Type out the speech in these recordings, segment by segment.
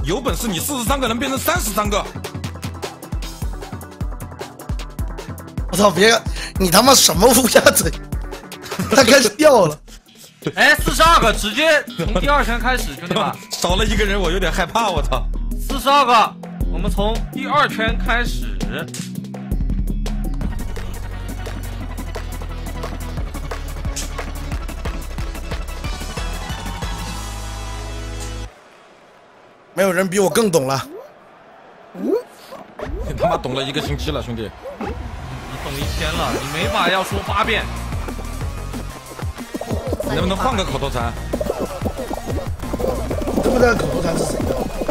有本事你43个人变成33个。 我操！别，你他妈什么乌鸦嘴？他开始掉了。 哎，42个，直接从第2圈开始，兄弟们。 少了一个人，我有点害怕。我操 ！42个，我们从第2圈开始。 没有人比我更懂了。 你他妈懂了1个星期了，兄弟。 你懂1天了，你没法要说8遍。 你能不能换个口头禅？ 知不知道口头禅是谁的？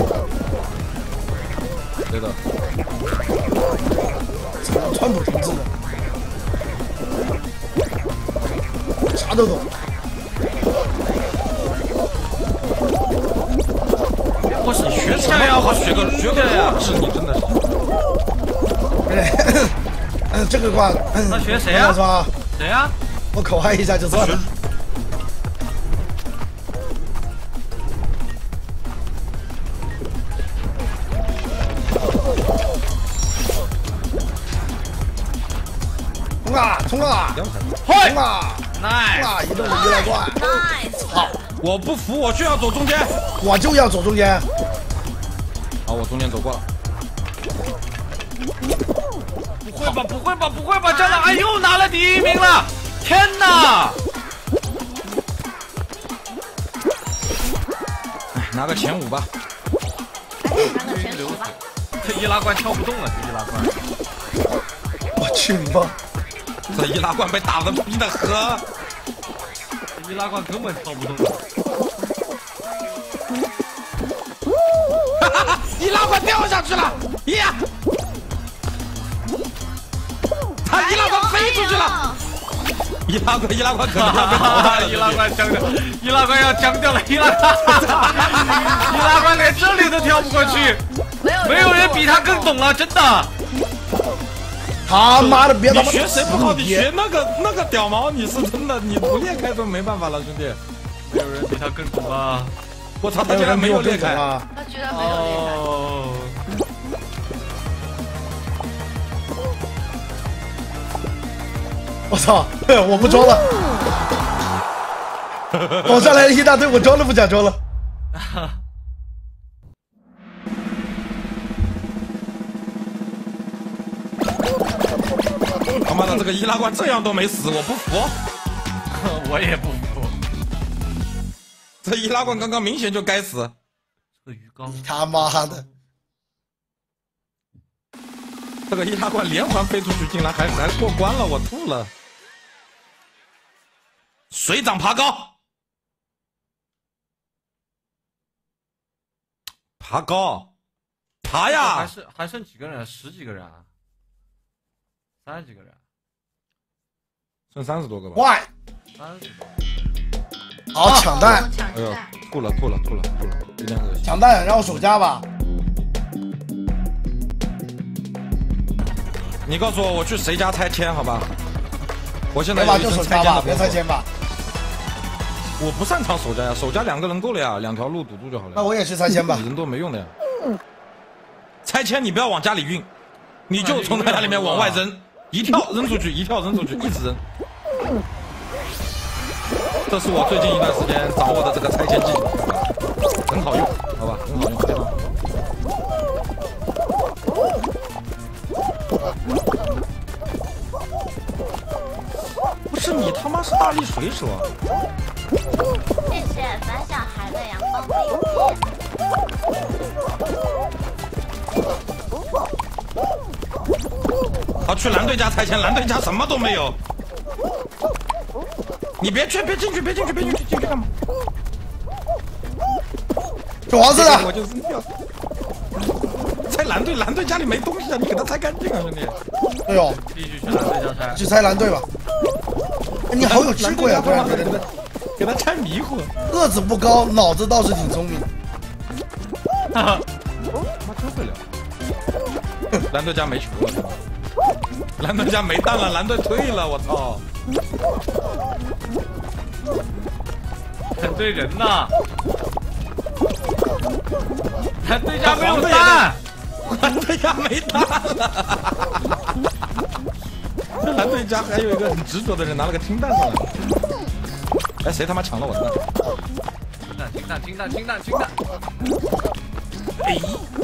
谁的？ 川普同志的，啥都懂。 我是学啥呀？我学个呀！ 是你真的是。 这个话， 那学谁呀？谁呀？ 我口嗨一下就算了。冲啊！冲啊！冲啊！ nice！ 移动的易拉罐。 好，我不服，我就要走中间。 我就要走中间。 好，我中间走过了。 不会吧？不会吧？不会吧？真的，哎呦，拿了第1名了！天哪！ 哎，拿个前5吧。 拿个前5吧。 这易拉罐跳不动了，这易拉罐。 我去你妈！ 这易拉罐被打得逼得喝， 这易拉罐根本跳不动了。 哈哈哈！易拉罐掉下去了，呀！他易拉罐飞出去了。易拉罐可能要被淘汰了。 易拉罐僵掉，易拉罐要僵掉了，易拉罐连这里都跳不过去，没有人比他更懂了，真的。 他妈的，别他妈！ 你学谁不好？你学那个屌毛，你是真的，你不裂开都没办法了，兄弟。 没有人比他更懂啊！ 我操，他居然没有裂开啊！他居然没有裂开。 我操！我不装了。跑上来了一大堆，我装都不想装了。 他妈的，这个易拉罐这样都没死，我不服。 我也不服。 这易拉罐刚刚明显就该死。 这个鱼缸， 他妈的！ 这个易拉罐连环飞出去，竟然还过关了，我吐了。水涨爬高，爬高，爬呀！ 还剩几个人？10几个人啊？30几个人？ 剩30多个吧。 喂 ，30多。 好抢蛋！ 哎呦，吐了，有点恶心。 抢蛋，让我守家吧。 你告诉我，我去谁家拆迁，好吧？我现在别吧，就守家吧，别拆迁吧。 我不擅长守家呀，守家2个人够了呀，2条路堵住就好了。 那我也去拆迁吧。 人多没用的呀。拆迁你不要往家里运，你就从家里面往外扔，一跳扔出去，一跳扔出去，一直扔。这是我最近一段时间掌握的这个拆迁技术，很好用，好吧，很好用，非常好。不是你他妈是大力水手啊！ 谢谢反小孩的阳光的影片。 好，去蓝队家拆迁，蓝队家什么都没有。你别进去干嘛？ 是黄色的， 我就扔掉。拆蓝队家里没东西啊，你给他拆干净啊，兄弟。 哎呦， 必须去蓝队家拆。 去拆蓝队吧。哎，你好有智慧啊！ 给他拆迷糊。 个子不高，脑子倒是挺聪明。 哈哈，他妈真会聊。蓝队家没球了，蓝队家没蛋了，蓝队退了，我操！ 很对人呐。 蓝队家没有蛋， 蓝队家没蛋了。蓝队家还有一个很执着的人拿了个金蛋上来。哎，谁他妈抢了我的蛋？ 金蛋！ 哎。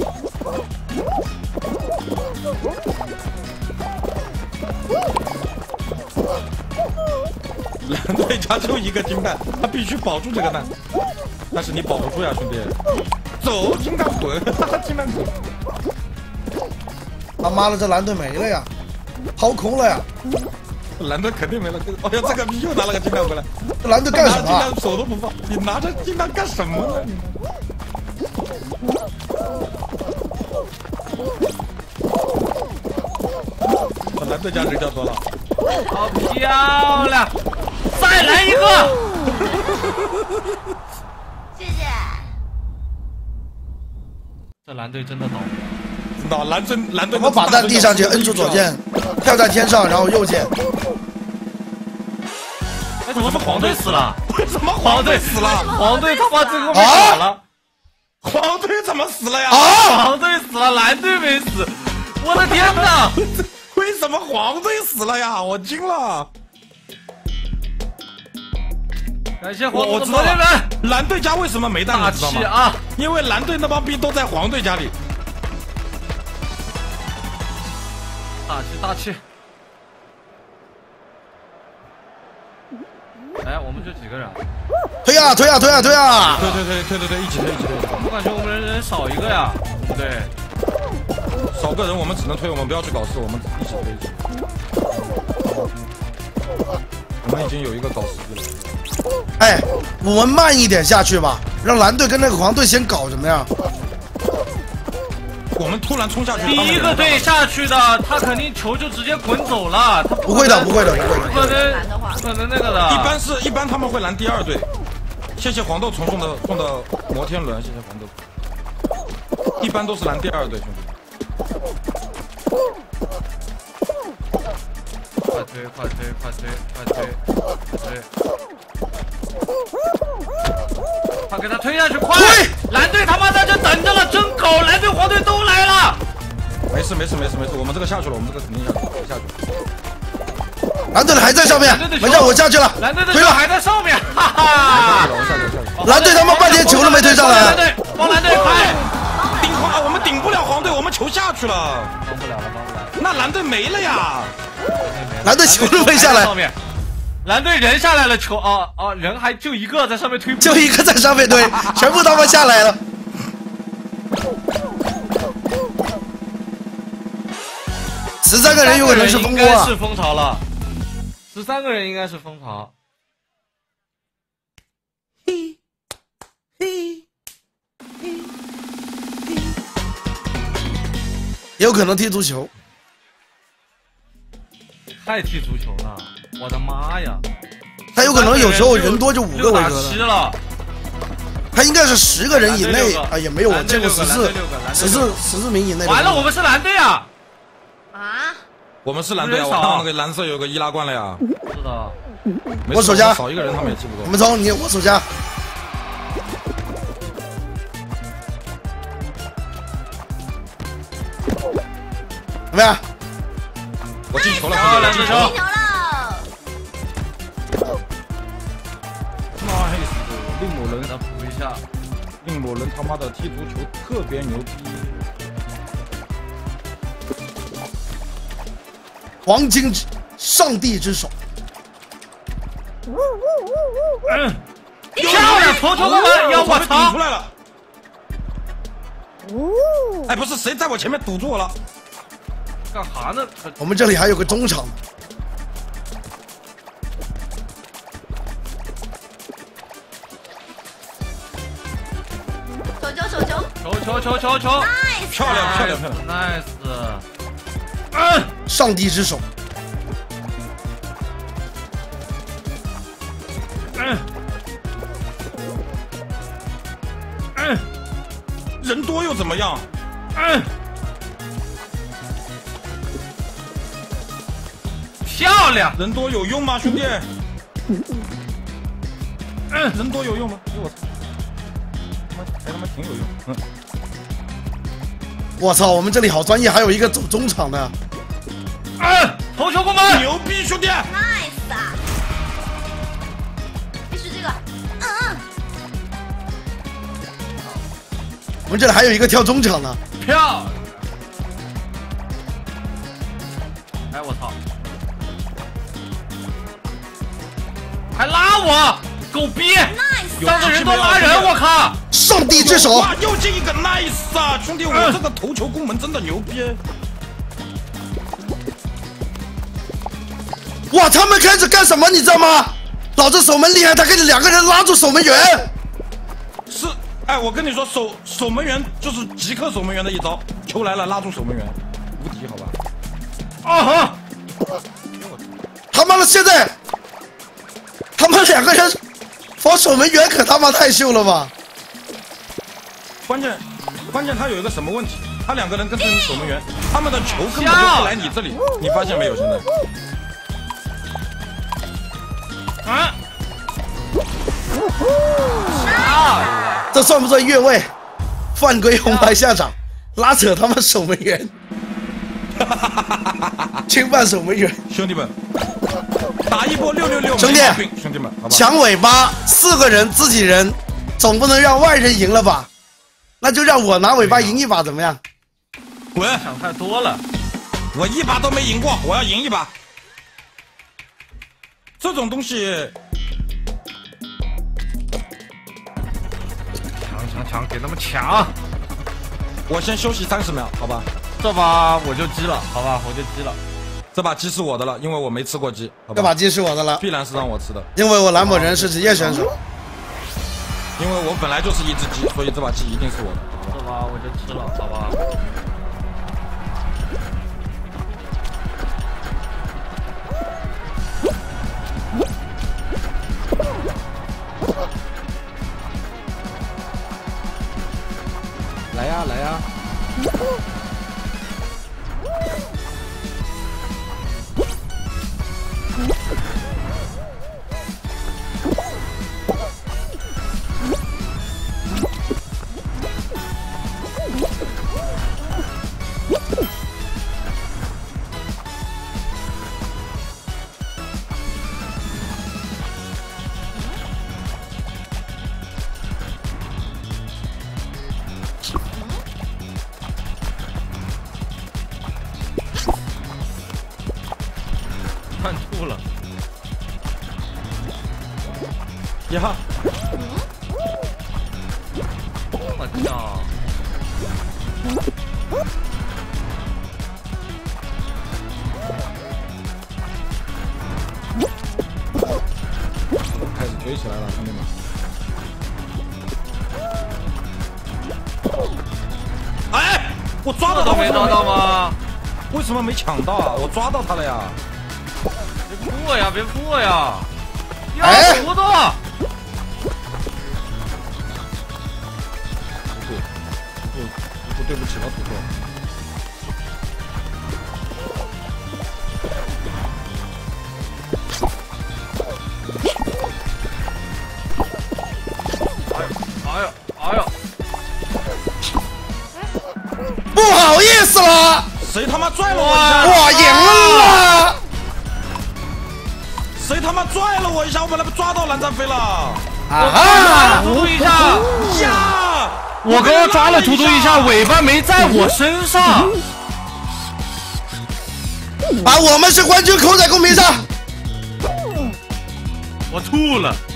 蓝队家就一个金蛋，他必须保住这个蛋，但是你保不住呀，兄弟！走，金蛋滚，金蛋滚！ 他妈的，这蓝队没了呀，掏空了呀！ 蓝队肯定没了。哦呀，这个逼又拿了个金蛋回来， 这蓝队干什么？ 金蛋手都不放，你拿着金蛋干什么呢？蓝队家人家多了， 好漂亮！再来一个！ 谢谢。 这蓝队真的倒。 知道蓝队我们把蛋递上去，摁住左键，跳在天上，然后右键。 哎，怎么是黄队死了？ 为什么黄队死了？ 黄队他妈最后面死了。 黄队怎么死了呀？ 黄队死了，蓝队没死。我的天哪！ 为什么黄队死了呀？我惊了。 感谢黄我知道了，蓝队家为什么没蛋？ 大你知道吗？ 气啊！ 因为蓝队那帮逼都在黄队家里。 大气！哎，我们就几个人？ 推呀！ 对，一起推！ 我感觉我们人少一个呀，对， 少个人我们只能推，我们不要去搞事，我们一起推。我们已经有一个搞事的了。 哎，我们慢一点下去吧，让蓝队跟那个黄队先搞，怎么样？ 我们突然冲下去， 第一个队下去的，他肯定球就直接滚走了。他不会的， 不可能那个的。 一般他们会拦第二队。谢谢黄豆虫送的摩天轮，谢谢黄豆。一般都是拦第二队，兄弟。 快推！快给他推下去！快！蓝队他妈在这等着了，真狗！蓝队、黄队都来了。 没事，我们这个下去了，我们这个肯定下去。 蓝队的还在上面，没事，我下去了。 蓝队的球还在上面，哈哈！ 我下去。 蓝队他妈半天球都没推上来。 帮蓝队快！ 我们顶不了黄队，我们球下去了。 帮不了。 那蓝队没了呀。 蓝队球都没下来。 蓝队人下来了，球人还就一个在上面推， 就一个在上面推，全部他妈下来了。13个人有可能是蜂窝啊！ 是蜂巢了，13个人应该是蜂巢。 也有可能踢足球。 太踢足球了，我的妈呀！ 他有可能有时候人多就5个回合了。 他应该是10个人以内啊，也没有我见过14名以内。 完了，我们是蓝队啊！ 啊？ 我们是蓝队啊！我看到那个蓝色有个易拉罐了呀。 是的。 我手下少一个人，他们也记不住。 我们走，我手下。怎么样？ 我进球了， 进球了！ 妈嘿死！令某人给他补一下。 令某人他妈的踢足球特别牛逼。 黄金上帝之手。 漂亮！头他妈要我操！ 出来了。哎，不是谁在我前面堵住我了？ 干哈呢？ 我们这里还有个中场。 球！ nice， 漂亮 ，nice。 上帝之手。 人多又怎么样？ 漂亮！ 人多有用吗，兄弟？人多有用吗？哎我操！还他妈挺有用。 我操，我们这里好专业，还有一个走中场的。 头球过门， 牛逼兄弟！ nice 啊！必须这个， 我们这里还有一个跳中场的。 漂亮！哎我操！还拉我，狗逼！ nice 三个人都拉人，我靠！ 上帝之手！ 哇，又进一个 nice 啊，兄弟，我这个头球攻门真的牛逼！ 哇，他们开始干什么？你知道吗？老子守门厉害，他给你2个人拉住守门员。 是，哎，我跟你说，守门员就是即刻守门员的一招，球来了拉住守门员，无敌，好吧？ 啊哈！ 他妈的，现在他们2个人防守门员，可他妈太秀了吧！ 关键他有一个什么问题？他2个人跟着你守门员，他们的球根本就不来你这里，你发现没有？现在。 啊！ 这算不算越位？犯规，红牌下场，拉扯他们守门员，侵犯守门员。 兄弟们，打一波666， 兄弟兄弟们，好吧？ 抢尾巴，4个人自己人，总不能让外人赢了吧？那就让我拿尾巴赢一把，怎么样？ 滚！ 想太多了， 我一把都没赢过，我要赢一把。这种东西， 抢，给他们抢！ 我先休息30秒，好吧？ 这把我就鸡了，好吧，我就鸡了。 这把鸡是我的了，因为我没吃过鸡，好吧？ 这把鸡是我的了， 必然是让我吃的， 因为我蓝某人是职业选手。 因为我本来就是一只鸡，所以这把鸡一定是我的。 这把我就吃了，好吧？ 来呀，来呀！ 看吐了呀！ 我操！ 开始追起来了，兄弟们！哎，我抓到他没抓到吗？ 为什么没抢到啊？我抓到他了呀！ 别扑我呀！别扑我呀！ 哎要糊涂！ 不对不起了，土豆。 哎呀！ 不好意思了， 谁他妈拽了我一下？ 我赢了！ 谁他妈拽了我一下？我本来抓到蓝湛飞了。 啊！ 突突一下呀！ 我刚刚抓了突突一下，尾巴没在我身上。 把我们是冠军扣在公屏上。 我吐了。